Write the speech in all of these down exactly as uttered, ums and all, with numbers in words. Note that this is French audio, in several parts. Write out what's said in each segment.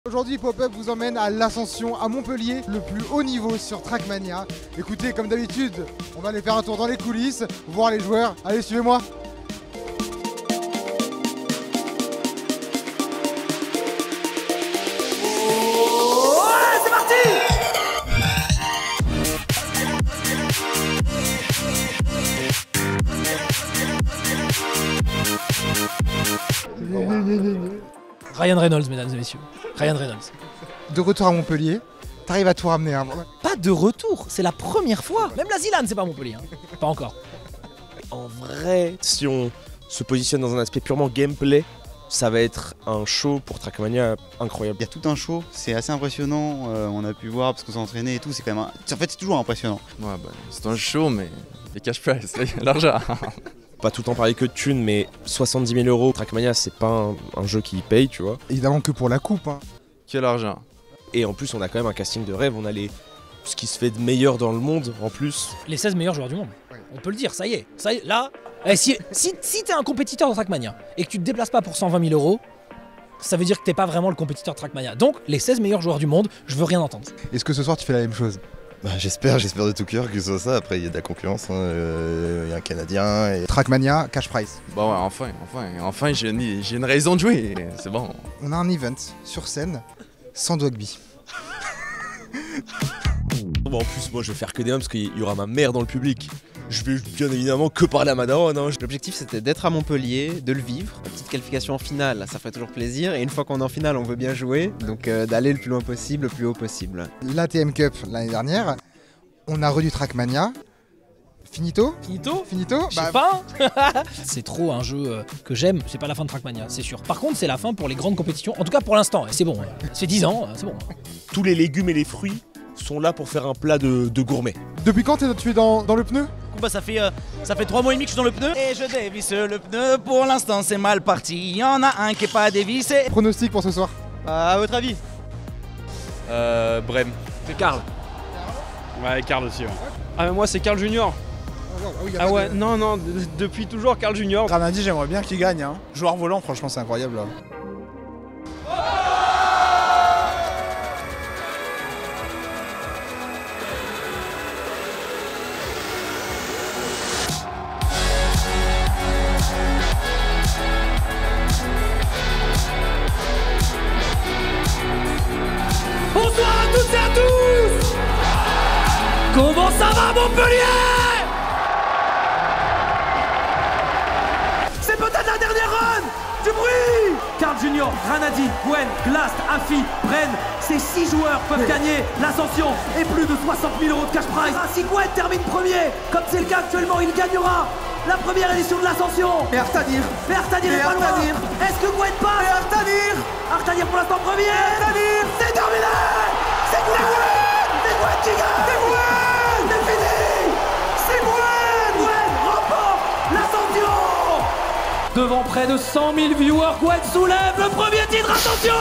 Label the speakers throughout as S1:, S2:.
S1: Aujourd'hui, Pop-Up vous emmène à l'Ascension à Montpellier, le plus haut niveau sur Trackmania. Écoutez, comme d'habitude, on va aller faire un tour dans les coulisses, voir les joueurs. Allez, suivez-moi.
S2: Oh, c'est parti!
S3: Ryan Reynolds, mesdames et messieurs. Ryan Reynolds.
S1: De retour à Montpellier, t'arrives à tout ramener. Hein.
S3: Pas de retour, c'est la première fois. Même la Zilane, c'est pas Montpellier. Hein. Pas encore.
S4: En vrai, si on se positionne dans un aspect purement gameplay, ça va être un show pour Trackmania incroyable.
S5: Il y a tout un show, c'est assez impressionnant, euh, on a pu voir parce qu'on s'est entraîné et tout, c'est quand même un... En fait c'est toujours impressionnant.
S6: Ouais bah c'est un show mais les cash prize, l'argent.
S4: Pas tout le temps parler que de thunes, mais soixante-dix mille euros, Trackmania c'est pas un, un jeu qui paye, tu vois.
S1: Évidemment que pour la coupe. Hein.
S6: Quel argent.
S4: Et en plus on a quand même un casting de rêve, on a les... ce qui se fait de meilleur dans le monde en plus.
S3: Les seize meilleurs joueurs du monde. On peut le dire, ça y est. Ça y est, là, eh, si, si, si t'es un compétiteur de Trackmania et que tu te déplaces pas pour cent vingt mille euros, ça veut dire que t'es pas vraiment le compétiteur de Trackmania. Donc, les seize meilleurs joueurs du monde, je veux rien entendre.
S1: Est-ce que ce soir tu fais la même chose?
S7: Bah, j'espère, j'espère de tout cœur que ce soit ça. Après, il y a de la concurrence, il hein. euh, y a un Canadien. Et...
S1: Trackmania, cash prize.
S6: Bon ouais, enfin, enfin, enfin j'ai une, j'ai une raison de jouer, c'est bon.
S1: On a un event sur scène, sans Dogby.
S4: Bon, en plus, moi je vais faire que des hommes parce qu'il y aura ma mère dans le public. Je vais bien évidemment que parler à ma daronne. Hein.
S8: L'objectif c'était d'être à Montpellier, de le vivre. La petite qualification en finale, ça ferait toujours plaisir. Et une fois qu'on est en finale, on veut bien jouer. Donc euh, d'aller le plus loin possible, le plus haut possible.
S1: La T M Cup l'année dernière, on a redu Trackmania. Finito
S3: Finito
S1: Finito
S3: Je sais
S1: bah...
S3: pas. C'est trop un jeu euh, que j'aime, c'est pas la fin de Trackmania, c'est sûr. Par contre, c'est la fin pour les grandes compétitions, en tout cas pour l'instant, et c'est bon. Hein. C'est dix ans, c'est bon.
S4: Tous les légumes et les fruits sont là pour faire un plat de, de gourmet.
S1: Depuis quand t'es, tu es dans, dans le pneu?
S2: Bah ça fait euh, ça fait trois mois et demi que je suis dans le pneu et je dévisse le pneu. Pour l'instant c'est mal parti. Il y en a un qui est pas dévissé.
S1: Pronostic pour ce soir?
S8: À votre avis?
S6: Euh, Brem.
S9: C'est Karl. Ouais, Karl aussi. Ouais. Ah mais moi c'est Karl Junior.
S1: Ah, oui,
S9: Ah ouais,
S1: de...
S9: non, non, d- depuis toujours Karl Junior.
S10: Granadi, j'aimerais bien qu'il gagne. Hein. Joueur volant, franchement, c'est incroyable. Là.
S2: Bonsoir à toutes et à tous. Comment ça va Montpellier? C'est peut-être la dernière run. Du bruit. Karl Junior, Granadi, Gwen, Glast, Afi, Bren. Ces six joueurs peuvent gagner l'ascension et plus de soixante mille euros de cash prize. Si Gwen termine premier, comme c'est le cas actuellement, il gagnera la première édition de l'ascension. Et Artadir. Mais Artadir est pas loin. Est-ce que Gwen passe? Et Artadir. Artadir pour l'instant premier. Artadir. C'est terminé. C'est Gwen. C'est Gwen qui gagne. C'est Gwen. C'est fini. C'est Gwen. Gwen remporte l'ascension. Devant près de cent mille viewers, Gwen soulève le premier titre. Attention.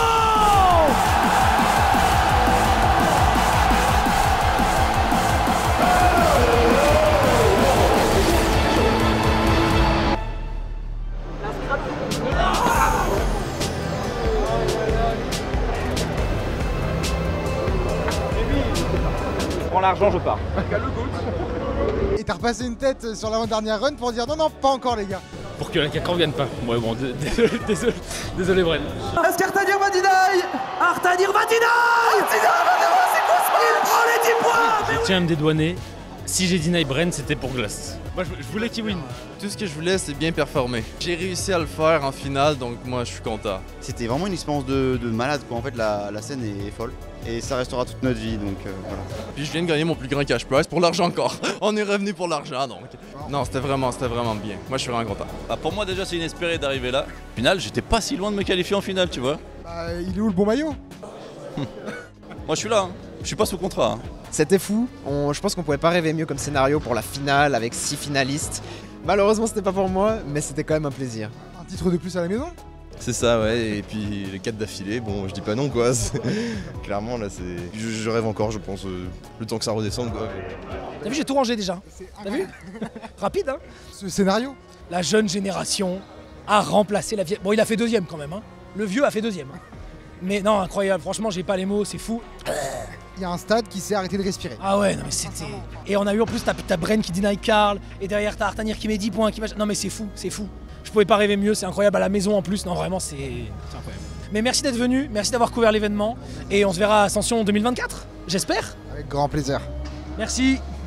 S9: Je prends l'argent, je pars.
S1: Et t'as repassé une tête sur l'avant-dernière run pour dire non, non, pas encore les gars.
S9: Pour que la Cacran vienne pas. Ouais bon, désolé, désolé, désolé Bren.
S2: Est-ce qu'Artadir va deny? Artadir va deny. Artadir va deny, c'est quoi ce match? Il prend les dix points.
S9: Je tiens à me dédouaner. Si j'ai deny Bren, c'était pour Glast. Moi je, je voulais qu'il win.
S6: Tout ce que je voulais c'est bien performer. J'ai réussi à le faire en finale donc moi je suis content.
S5: C'était vraiment une expérience de, de malade quoi, en fait la, la scène est folle. Et ça restera toute notre vie donc euh, voilà.
S6: Puis je viens de gagner mon plus grand cash prize pour l'argent encore. On est revenu pour l'argent donc. Non c'était vraiment, c'était vraiment bien. Moi je suis vraiment content.
S11: Bah pour moi déjà c'est inespéré d'arriver là. Au final j'étais pas si loin de me qualifier en finale tu vois.
S1: Bah, il est où le bon maillot?
S11: Moi je suis là, hein. Je suis pas sous contrat. Hein.
S8: C'était fou. On, je pense qu'on pouvait pas rêver mieux comme scénario pour la finale avec six finalistes. Malheureusement c'était pas pour moi, mais c'était quand même un plaisir.
S1: Un titre de plus à la maison?
S7: C'est ça, ouais, et puis les quatre d'affilée, bon, je dis pas non, quoi. Clairement, là, c'est. Je, je rêve encore, je pense, euh, le temps que ça redescende, quoi.
S3: T'as vu, j'ai tout rangé déjà. T'as vu? Rapide, hein?
S1: Ce scénario?
S3: La jeune génération a remplacé la vieille. Bon, il a fait deuxième quand même, hein. Le vieux a fait deuxième. Mais non, incroyable, franchement, j'ai pas les mots, c'est fou.
S1: Il y a un stade qui s'est arrêté de respirer.
S3: Ah ouais, non mais c'était... Et on a eu en plus, t'as t'as Bren qui deny Karl, et derrière t'as Artanir qui met dix points, qui va... Non mais c'est fou, c'est fou. Je pouvais pas rêver mieux, c'est incroyable, à la maison en plus, non vraiment c'est... c'est incroyable. Mais merci d'être venu, merci d'avoir couvert l'événement, et on se verra à Ascension deux mille vingt-quatre, j'espère.
S1: Avec grand plaisir.
S3: Merci.